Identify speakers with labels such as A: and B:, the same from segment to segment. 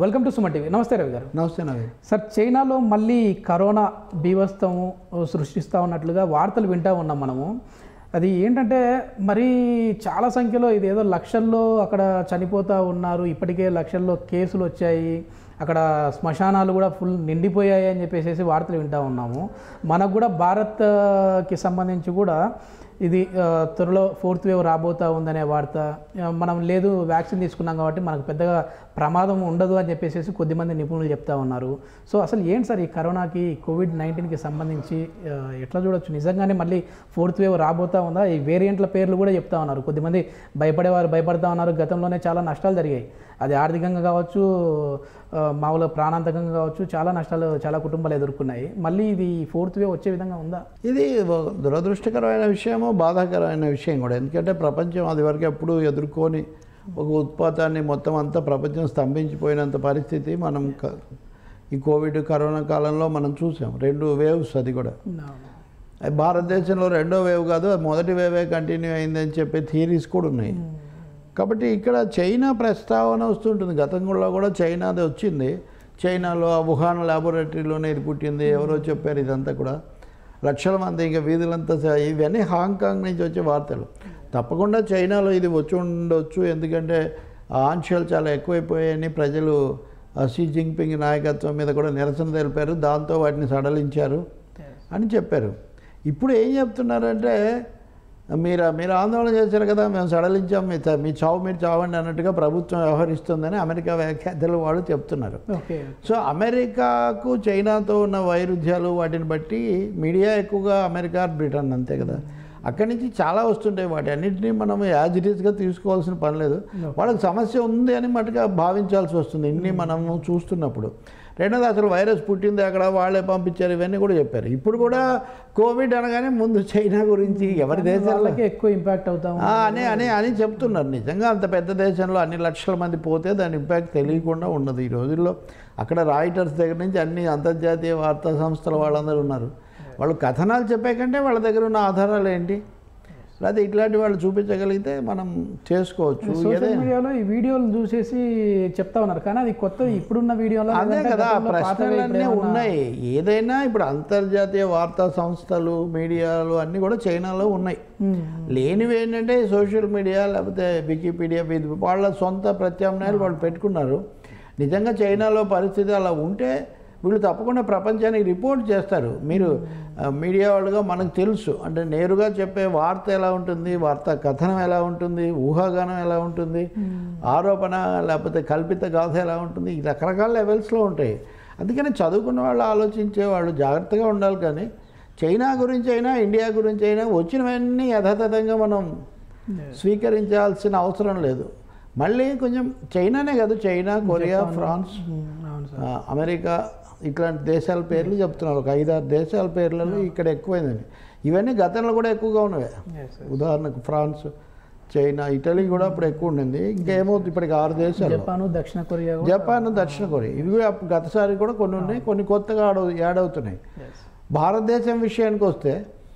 A: Welcome to Suman TV. నమస్తే రవి గారు.
B: నమస్తే నవీన్.
A: సార్, చైనాలో మళ్ళీ కరోనా బీభత్సము సృష్టిస్తూ ఉన్నట్లుగా వార్తలు వింటూ ఉన్నాం మనము. అది ఏంటంటే మరి చాలా సంఖ్యలో ఇదేదో లక్షల్లో అక్కడ చనిపోతూ ఉన్నారు, ఇప్పటికే లక్షల్లో కేసులు వచ్చాయి, అక్కడ శ్మశానాలు కూడా ఫుల్ నిండిపోయాయి అని చెప్పేసి వార్తలు వింటూ ఉన్నాము. మనకు కూడా భారత్కి సంబంధించి కూడా ఇది త్వరలో 4th వేవ్ రాబోతూ ఉందనే వార్త. మనం లేదు వ్యాక్సిన్ తీసుకున్నాం కాబట్టి మనకు పెద్దగా ప్రమాదం ఉండదు అని చెప్పేసి కొద్దిమంది నిపుణులు చెప్తా ఉన్నారు. సో అసలు ఏంటి సార్ ఈ కరోనాకి కోవిడ్-19కి సంబంధించి ఎట్లా చూడొచ్చు? నిజంగానే మళ్ళీ 4th వేవ్ రాబోతూ ఉందా? ఈ వేరియంట్ల పేర్లు కూడా చెప్తా ఉన్నారు. కొద్దిమంది భయపడేవారు భయపడతా ఉన్నారు. గతంలోనే చాలా నష్టాలు జరిగాయి, అది ఆర్థికంగా కావచ్చు, మామూలుగా ప్రాణాంతకంగా కావచ్చు, చాలా నష్టాలు చాలా కుటుంబాలు ఎదుర్కొన్నాయి. మళ్ళీ ఇది 4th వేవ్ వచ్చే విధంగా ఉందా?
B: ఇది దురదృష్టకరమైన విషయము, బాధాకరమైన విషయం కూడా. ఎందుకంటే ప్రపంచం అది వరకు ఎప్పుడు ఎదుర్కొని ఒక ఉత్పాతాన్ని మొత్తం అంతా ప్రపంచం స్తంభించిపోయినంత పరిస్థితి మనం ఈ కరోనా కాలంలో మనం చూసాం. 2 వేవ్స్, అది కూడా భారతదేశంలో 2వ వేవ్ కాదు, మొదటి వేవే కంటిన్యూ అయిందని చెప్పే థియరీస్ కూడా ఉన్నాయి. కాబట్టి ఇక్కడ చైనా ప్రస్తావన వస్తుంటుంది. గతంలో కూడా చైనాది వచ్చింది. చైనాలో వుహాన్ ల్యాబొరేటరీలోనే ఇది పుట్టింది, ఎవరో చెప్పారు. ఇదంతా కూడా లక్షల మంది ఇంకా వీధులంతా, ఇవన్నీ హాంకాంగ్ నుంచి వచ్చే వార్తలు. తప్పకుండా చైనాలో ఇది వచ్చి ఉండొచ్చు, ఎందుకంటే ఆంక్షలు చాలా ఎక్కువైపోయాయని ప్రజలు షీ జిన్పింగ్ నాయకత్వం మీద కూడా నిరసన తెలిపారు, దాంతో వాటిని సడలించారు అని చెప్పారు. ఇప్పుడు ఏం చెప్తున్నారంటే మీరు ఆందోళన చేశారు కదా, మేము సడలించాం, మీ చావు మీరు చావండి అన్నట్టుగా ప్రభుత్వం వ్యవహరిస్తుందని అమెరికా వ్యాఖ్యాతలు వాళ్ళు చెప్తున్నారు. సో అమెరికాకు చైనాతో ఉన్న వైరుధ్యాలు వాటిని బట్టి మీడియా ఎక్కువగా అమెరికా, బ్రిటన్ అంతే కదా, అక్కడి నుంచి చాలా వస్తుంటాయి. వాటి అన్నింటినీ మనం యాజ్ ఇట్ ఈస్గా తీసుకోవాల్సిన పని లేదు. వాళ్ళకి సమస్య ఉంది అని మటుగా భావించాల్సి వస్తుంది ఇన్ని మనము చూస్తున్నప్పుడు. రెండోది, అసలు వైరస్ పుట్టింది అక్కడ, వాళ్ళే పంపించారు, ఇవన్నీ కూడా చెప్పారు. ఇప్పుడు కూడా కోవిడ్ అనగానే ముందు చైనా గురించి ఎవరి దేశాలకి ఎక్కువ ఇంపాక్ట్ అవుతాం అని చెప్తున్నారు. నిజంగా అంత పెద్ద దేశంలో అన్ని లక్షల మంది పోతే దాని ఇంపాక్ట్ తెలియకుండా ఉండదు. ఈ రోజుల్లో అక్కడ రాయిటర్స్ దగ్గర నుంచి అన్ని అంతర్జాతీయ వార్తా సంస్థల వాళ్ళందరూ ఉన్నారు. వాళ్ళు కథనాలు చెప్పే కంటే వాళ్ళ దగ్గర ఉన్న ఆధారాలు ఏంటి, లేకపోతే ఇట్లాంటి వాళ్ళు చూపించగలిగితే మనం చేసుకోవచ్చు.
A: సోషల్ మీడియాలో ఈ వీడియోలు చూసేసి చెప్తా ఉన్నారు, కానీ అది కొత్త ఇప్పుడున్న వీడియోలో
B: అదే కదా, ప్రశ్నలన్నీ ఉన్నాయి. ఏదైనా ఇప్పుడు అంతర్జాతీయ వార్తా సంస్థలు, మీడియాలు అన్నీ కూడా చైనాలో ఉన్నాయి. లేనివి ఏంటంటే సోషల్ మీడియా, లేకపోతే వికీపీడియా, వాళ్ళ సొంత ప్రత్యామ్నాయాలు వాళ్ళు పెట్టుకున్నారు. నిజంగా చైనాలో పరిస్థితి అలా ఉంటే వీళ్ళు తప్పకుండా ప్రపంచానికి రిపోర్ట్ చేస్తారు. మీరు మీడియా వాళ్ళుగా మనకు తెలుసు, అంటే నేరుగా చెప్పే వార్త ఎలా ఉంటుంది, వార్తా కథనం ఎలా ఉంటుంది, ఊహాగానం ఎలా ఉంటుంది, ఆరోపణ లేకపోతే కల్పిత గాథ ఎలా ఉంటుంది, ఈ రకరకాల లెవెల్స్లో ఉంటాయి. అందుకని చదువుకున్న వాళ్ళు, ఆలోచించే వాళ్ళు జాగ్రత్తగా ఉండాలి. కానీ చైనా గురించి అయినా, ఇండియా గురించి అయినా వచ్చినవన్నీ యథాతథంగా మనం స్వీకరించాల్సిన అవసరం లేదు. మళ్ళీ కొంచెం చైనానే కాదు, చైనా, కొరియా, ఫ్రాన్స్, అమెరికా, ఇట్లాంటి దేశాల పేర్లు చెప్తున్నారు. ఒక 5-6 దేశాల పేర్లలో ఇక్కడ ఎక్కువైందండి. ఇవన్నీ గతంలో కూడా ఎక్కువగా ఉన్నవే. ఉదాహరణకు ఫ్రాన్స్, చైనా, ఇటలీ కూడా అప్పుడు ఎక్కువ ఉండింది. ఇంకేమవుతుంది, ఇప్పటికి 6 దేశాలు, జపాన్, దక్షిణ కొరియా, ఇవి గతసారి కూడా కొన్ని ఉన్నాయి, కొన్ని కొత్తగా యాడ్ అవుతున్నాయి. భారతదేశం విషయానికి వస్తే,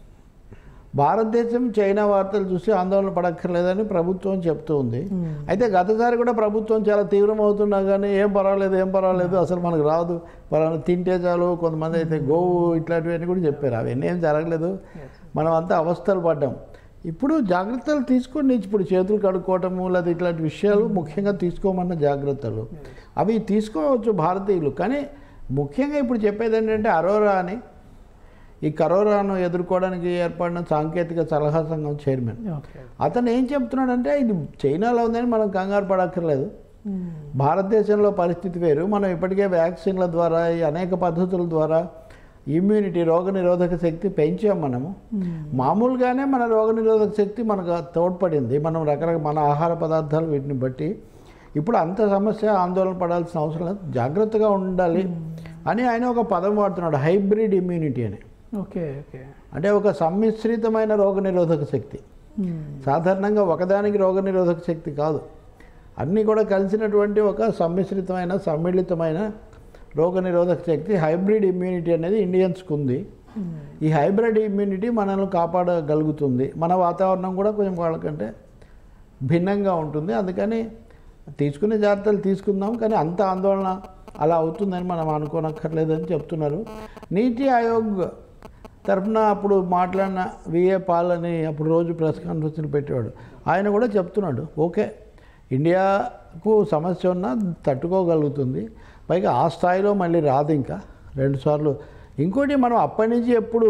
B: భారతదేశం చైనా వార్తలు చూసి ఆందోళన పడక్కర్లేదని ప్రభుత్వం చెప్తూ ఉంది. అయితే గతసారి కూడా ప్రభుత్వం చాలా తీవ్రం అవుతున్నా కానీ ఏం పర్వాలేదు, అసలు మనకు రాదు, పలానా తింటే చాలు, కొంతమంది అయితే గోవు, ఇట్లాంటివన్నీ కూడా చెప్పారు. అవన్నీ ఏం జరగలేదు, మనం అంతా అవస్థలు పడ్డాం. ఇప్పుడు జాగ్రత్తలు తీసుకోండి. ఇప్పుడు చేతులు కడుక్కోవటము లేదా ఇట్లాంటి విషయాలు ముఖ్యంగా తీసుకోమన్న జాగ్రత్తలు అవి తీసుకోవచ్చు భారతీయులు. కానీ ముఖ్యంగా ఇప్పుడు చెప్పేది ఏంటంటే అరోరా అని, ఈ కరోనాను ఎదుర్కోవడానికి ఏర్పడిన సాంకేతిక సలహా సంఘం చైర్మన్, అతను ఏం చెప్తున్నాడంటే ఇది చైనాలో ఉందని మనం కంగారు పడక్కర్లేదు, భారతదేశంలో పరిస్థితి వేరు, మనం ఇప్పటికే వ్యాక్సిన్ల ద్వారా, ఈ అనేక పద్ధతుల ద్వారా ఇమ్యూనిటీ, రోగనిరోధక శక్తి పెంచాం. మనము మామూలుగానే మన రోగనిరోధక శక్తి మనకు తోడ్పడింది, మనం మన ఆహార పదార్థాలు వీటిని బట్టి. ఇప్పుడు అంత సమస్య, ఆందోళన పడాల్సిన అవసరం లేదు, జాగ్రత్తగా ఉండాలి అని ఆయన ఒక పదం వాడుతున్నాడు, హైబ్రిడ్ ఇమ్యూనిటీ అని. అంటే ఒక సమ్మిశ్రితమైన రోగనిరోధక శక్తి. సాధారణంగా ఒకదానికి రోగనిరోధక శక్తి కాదు, అన్నీ కూడా కలిసినటువంటి ఒక సమ్మిళితమైన రోగనిరోధక శక్తి, హైబ్రిడ్ ఇమ్యూనిటీ అనేది ఇండియన్స్కి ఉంది. ఈ హైబ్రిడ్ ఇమ్యూనిటీ మనల్ని కాపాడగలుగుతుంది. మన వాతావరణం కూడా కొంచెం వాళ్ళకంటే భిన్నంగా ఉంటుంది. అందుకని తీసుకునే జాగ్రత్తలు తీసుకుందాం, కానీ అంత ఆందోళన అలా అవుతుందని మనం అనుకోనక్కర్లేదని చెప్తున్నారు. నీతి ఆయోగ్ తరఫున అప్పుడు మాట్లాడిన విఏ పాల్ అని అప్పుడు రోజు ప్రెస్ కాన్ఫరెన్స్లు పెట్టేవాడు, ఆయన కూడా చెప్తున్నాడు ఓకే ఇండియాకు సమస్య ఉన్నా తట్టుకోగలుగుతుంది, పైగా ఆ స్థాయిలో మళ్ళీ రాదు ఇంకా 2 సార్లు. ఇంకోటి మనం అప్పటి నుంచి ఎప్పుడు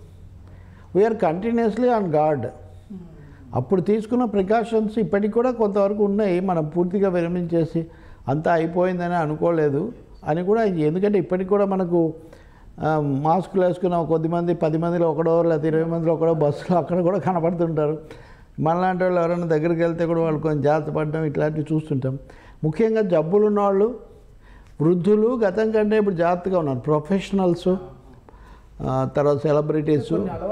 B: వీఆర్ కంటిన్యూస్లీ ఆన్ గార్డ్. అప్పుడు తీసుకున్న ప్రికాషన్స్ ఇప్పటికి కూడా కొంతవరకు ఉన్నాయి, మనం పూర్తిగా విరమించేసి అంతా అయిపోయిందని అనుకోలేదు అని కూడా. ఎందుకంటే ఇప్పటికి కూడా మనకు మాస్కులు వేసుకున్న కొద్దిమంది 10 మందిలో ఒకడో లేకపోతే 20 మందిలో ఒకడో బస్సులో అక్కడ కూడా కనపడుతుంటారు. మనలాంటి వాళ్ళు ఎవరైనా దగ్గరికి వెళ్తే కూడా వాళ్ళు కొంచెం జాగ్రత్త పడడం ఇట్లాంటివి చూస్తుంటాం. ముఖ్యంగా జబ్బులు ఉన్నవాళ్ళు, వృద్ధులు గతం కంటే ఇప్పుడు జాగ్రత్తగా ఉన్నారు. ప్రొఫెషనల్స్, తర్వాత సెలబ్రిటీస్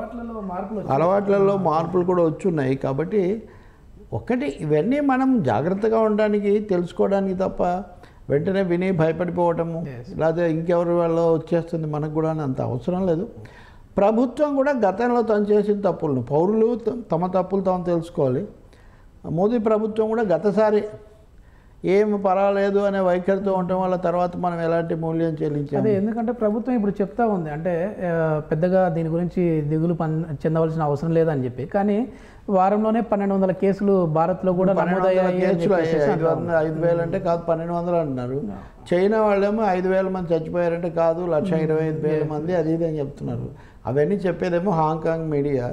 B: అలవాట్లలో మార్పులు కూడా వచ్చున్నాయి. కాబట్టి ఒకటి ఇవన్నీ మనం జాగ్రత్తగా ఉండడానికి తెలుసుకోవడానికి తప్ప వెంటనే విని భయపడిపోవటము లేకపోతే ఇంకెవరి వల్ల వచ్చేస్తుంది మనకు కూడా అంత అవసరం లేదు. ప్రభుత్వం కూడా గతంలో తను చేసిన తప్పులను పౌరులు తమ తప్పులు తాము తెలుసుకోవాలి. మోదీ ప్రభుత్వం కూడా గతసారి ఏమి పర్వాలేదు అనే వైఖరితో ఉండటం వల్ల తర్వాత మనం ఎలాంటి మూల్యం చెల్లించాలి.
A: అదే ఎందుకంటే ప్రభుత్వం ఇప్పుడు చెప్తా ఉంది అంటే పెద్దగా దీని గురించి దిగులు చెందవలసిన అవసరం లేదని చెప్పి, కానీ వారంలోనే 1200 కేసులు భారత్లో కూడా నమోదయ్యాయి.
B: 5,000 అంటే కాదు 1,200 అంటున్నారు. చైనా వాళ్ళేమో 5,000 మంది చచ్చిపోయారంటే కాదు 1,25,000 మంది అది ఇది అని చెప్తున్నారు. అవన్నీ చెప్పేదేమో హాంకాంగ్ మీడియా.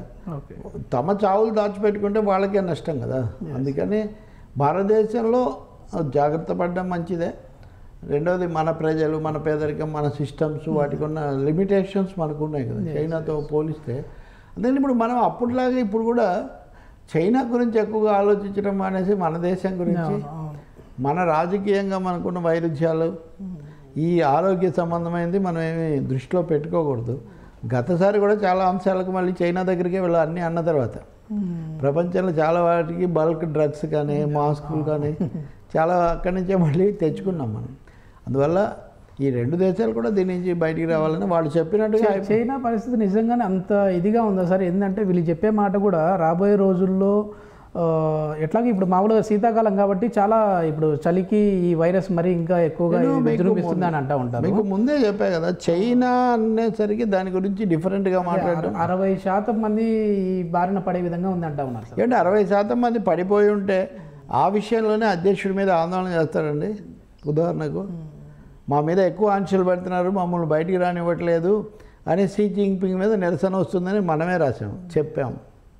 B: తమ చావులు దాచిపెట్టుకుంటే వాళ్ళకే నష్టం కదా. అందుకని భారతదేశంలో జాగ్రత్త పడడం మంచిదే. రెండోది మన ప్రజలు, మన పేదరికం, మన సిస్టమ్స్, వాటికి ఉన్న లిమిటేషన్స్ మనకు ఉన్నాయి కదా చైనాతో పోలిస్తే. అందుకని ఇప్పుడు మనం అప్పటిలాగా ఇప్పుడు కూడా చైనా గురించి ఎక్కువగా ఆలోచించడం అనేసి మన దేశం గురించి, మన రాజకీయంగా మనకున్న వైరుధ్యాలు, ఈ ఆరోగ్య సంబంధమైనది మనం ఏమి దృష్టిలో పెట్టుకోకూడదు. గతసారి కూడా చాలా అంశాలకు మళ్ళీ చైనా దగ్గరికే వెళ్ళాలి అన్నీ అన్న తర్వాత. ప్రపంచంలో చాలా వాటికి బల్క్ డ్రగ్స్ కానీ మాస్కులు కానీ చాలా అక్కడి నుంచే మళ్ళీ తెచ్చుకున్నాం మనం. అందువల్ల ఈ 2 దేశాలు కూడా దీని నుంచి బయటికి రావాలని వాళ్ళు చెప్పినట్టుగా.
A: చైనా పరిస్థితి నిజంగానే అంత ఇదిగా ఉందా సార్? ఏంటంటే వీళ్ళు చెప్పే మాట కూడా రాబోయే రోజుల్లో ఎట్లాగే ఇప్పుడు మామూలుగా శీతాకాలం కాబట్టి చాలా ఇప్పుడు చలికి ఈ వైరస్ మరి ఇంకా ఎక్కువగా విజృంభిస్తుంది అని అంటూ ఉంటారు.
B: మీకు ముందే చెప్పా కదా, చైనా అనేసరికి దాని గురించి డిఫరెంట్గా మాట్లాడడం.
A: 60% మంది ఈ బారిన పడే విధంగా ఉంది అంటూ ఉన్నారు.
B: అంటే 60% మంది పడిపోయి ఉంటే ఆ విషయంలోనే అధ్యక్షుడి మీద ఆందోళన చేస్తారండి. ఉదాహరణకు మా మీద ఎక్కువ ఆంక్షలు పెడుతున్నారు, మమ్మల్ని బయటికి రానివ్వట్లేదు అని షీ జిన్పింగ్ మీద నిరసన వస్తుందని మనమే రాసాము, చెప్పాము.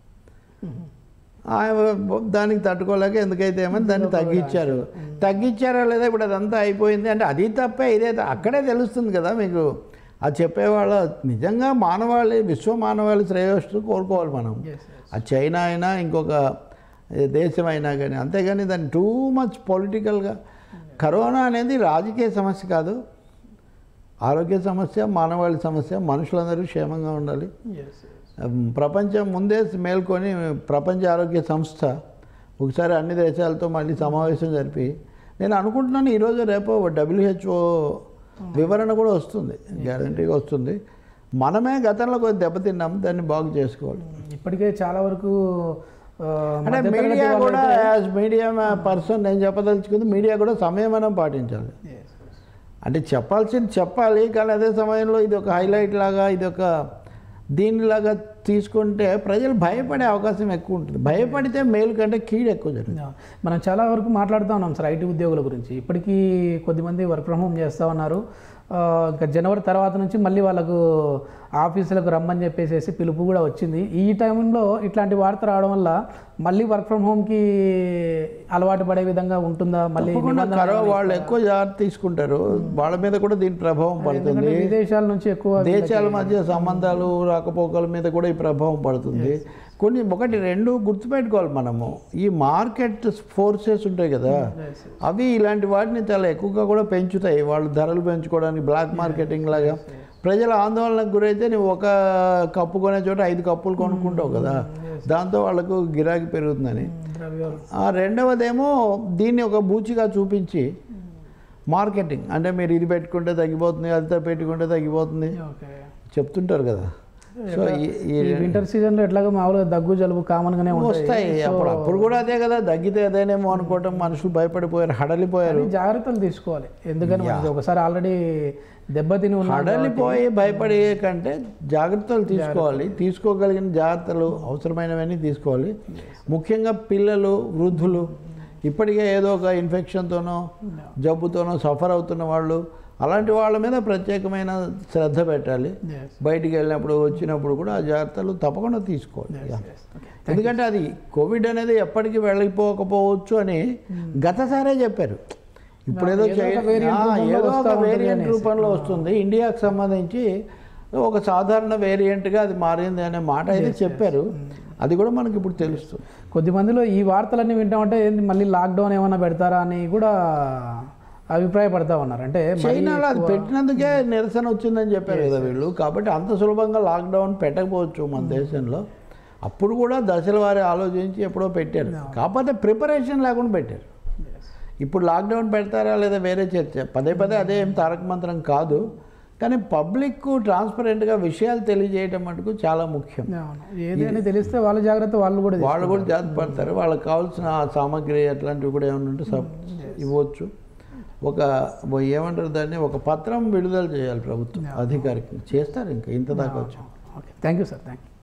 B: దానికి తట్టుకోలేక ఎందుకైతే ఏమని దాన్ని తగ్గించారా లేదా ఇప్పుడు అదంతా అయిపోయింది అంటే అది తప్పే ఇదే అక్కడే తెలుస్తుంది కదా మీకు. అది చెప్పేవాళ్ళ నిజంగా విశ్వ మానవాళి శ్రేయస్సు కోరుకోవాలి మనం. అది చైనా అయినా ఇంకొక దేశం అయినా కానీ. అంతేగాని దాన్ని టూ మచ్ పొలిటికల్గా. కరోనా అనేది రాజకీయ సమస్య కాదు, ఆరోగ్య సమస్య, మానవాళి సమస్య. మనుషులందరూ క్షేమంగా ఉండాలి. ప్రపంచం ముందే మేల్కొని ప్రపంచ ఆరోగ్య సంస్థ ఒకసారి అన్ని దేశాలతో మళ్ళీ సమావేశం జరిపి, నేను అనుకుంటున్నాను ఈరోజు రేపు WHO వివరణ కూడా వస్తుంది, గ్యారంటీగా వస్తుంది. మనమే గతంలో కొద్ది దెబ్బతిన్నాం, దాన్ని బాగు చేసుకోవాలి.
A: ఇప్పటికే చాలా వరకు
B: అంటే మీడియా కూడా యాజ్ మీడియా పర్సన్ నేను చెప్పదలుచుకుంది, మీడియా కూడా సంయమనం పాటించాలి. అంటే చెప్పాల్సింది చెప్పాలి, కానీ అదే సమయంలో ఇది ఒక హైలైట్ లాగా, ఇది ఒక దీనిలాగా తీసుకుంటే ప్రజలు భయపడే అవకాశం ఎక్కువ ఉంటుంది. భయపడితే మేలు కంటే కీడు ఎక్కువ జరుగుతుంది.
A: మనం చాలా వరకు మాట్లాడుతూ ఉన్నాం సార్ ఐటీ ఉద్యోగుల గురించి. ఇప్పటికీ కొద్దిమంది వర్క్ ఫ్రమ్ హోమ్ చేస్తూ ఉన్నారు. ఇంకా జనవరి తర్వాత నుంచి మళ్ళీ వాళ్ళకు ఆఫీసులకు రమ్మని చెప్పేసి పిలుపు కూడా వచ్చింది. ఈ టైంలో ఇట్లాంటి వార్త రావడం వల్ల మళ్ళీ వర్క్ ఫ్రమ్ హోమ్కి అలవాటు పడే విధంగా ఉంటుందా? మళ్ళీ
B: వాళ్ళు ఎక్కువ జాగ్రత్త తీసుకుంటారు, వాళ్ళ మీద కూడా దీని ప్రభావం పడుతుంది.
A: విదేశాల నుంచి ఎక్కువ
B: దేశాల మధ్య సంబంధాలు రాకపోకల మీద కూడా ఈ ప్రభావం పడుతుంది. కొన్ని 1-2 గుర్తుపెట్టుకోవాలి మనము. ఈ మార్కెట్ ఫోర్సెస్ ఉంటాయి కదా, అవి ఇలాంటి వాటిని చాలా ఎక్కువగా కూడా పెంచుతాయి. వాళ్ళు ధరలు పెంచుకోవడానికి బ్లాక్ మార్కెటింగ్ లాగా. ప్రజల ఆందోళనకు గురైతే నువ్వు ఒక కప్పు కొనే చోట 5 కప్పులు కొనుక్కుంటావు కదా, దాంతో వాళ్ళకు గిరాకీ పెరుగుతుందని. రెండవదేమో దీన్ని ఒక బూచిగా చూపించి మార్కెటింగ్, అంటే మీరు ఇది పెట్టుకుంటే తగ్గిపోతుంది, అది పెట్టుకుంటే తగ్గిపోతుంది చెప్తుంటారు కదా. సో
A: ఈ వింటర్ సీజన్లో ఎట్లాగో మామూలుగా దగ్గు జలుబు కామన్గానే
B: వస్తాయి. అప్పుడు కూడా అదే కదా, దగ్గితే అదేనేమో అనుకోవటం, మనుషులు భయపడిపోయారు, హడలిపోయారు.
A: జాగ్రత్తలు తీసుకోవాలి, ఎందుకని మనకి ఒకసారి ఆల్రెడీ దెబ్బతిని
B: హడలిపోయి భయపడే కంటే జాగ్రత్తలు తీసుకోవాలి. తీసుకోగలిగిన జాగ్రత్తలు అవసరమైనవన్నీ తీసుకోవాలి. ముఖ్యంగా పిల్లలు, వృద్ధులు, ఇప్పటికే ఏదో ఒక ఇన్ఫెక్షన్తోనో జబ్బుతోనో సఫర్ అవుతున్న వాళ్ళు, అలాంటి వాళ్ళ మీద ప్రత్యేకమైన శ్రద్ధ పెట్టాలి. బయటికి వెళ్ళినప్పుడు వచ్చినప్పుడు కూడా ఆ జాగ్రత్తలు తప్పకుండా తీసుకోవాలి. ఎందుకంటే అది కోవిడ్ అనేది ఎప్పటికీ వెళ్ళిపోకపోవచ్చు అని గతసారే చెప్పారు. ఇప్పుడు ఏదో ఒక వేరియంట్ రూపంలో వస్తుంది, ఇండియాకు సంబంధించి ఒక సాధారణ వేరియంట్గా అది మారింది అనే మాట అయితే చెప్పారు. అది కూడా మనకి ఇప్పుడు తెలుస్తుంది.
A: కొద్దిమందిలో ఈ వార్తలన్నీ వింటామంటే ఏంటి మళ్ళీ లాక్డౌన్ ఏమైనా పెడతారా అని కూడా అభిప్రాయపడతా ఉన్నారు. అంటే
B: చైనాలో అది పెట్టినందుకే నిరసన వచ్చిందని చెప్పారు కదా వీళ్ళు. కాబట్టి అంత సులభంగా లాక్డౌన్ పెట్టకపోవచ్చు మన దేశంలో. అప్పుడు కూడా దశల వారి ఆలోచించి ఎప్పుడో పెట్టారు, కాకపోతే ప్రిపరేషన్ లేకుండా పెట్టారు. ఇప్పుడు లాక్డౌన్ పెడతారా లేదా వేరే చర్చ. పదే పదే అదే ఏం తారక మంత్రం కాదు, కానీ పబ్లిక్ ట్రాన్స్పరెంట్గా విషయాలు తెలియజేయటం మటుకు చాలా ముఖ్యం.
A: ఏదైనా తెలిస్తే వాళ్ళ జాగ్రత్త వాళ్ళు కూడా
B: జాగ్రత్త పడతారు. వాళ్ళకి కావాల్సిన సామాగ్రి అట్లాంటివి కూడా ఏమైనా ఉంటే ఇవ్వచ్చు. ఏమంటారు దాన్ని, ఒక పత్రం విడుదల చేయాలి ప్రభుత్వం అధికారికి. చేస్తారు, ఇంకా ఇంత దాకా వచ్చాం.
A: Thank you sir. Thank you.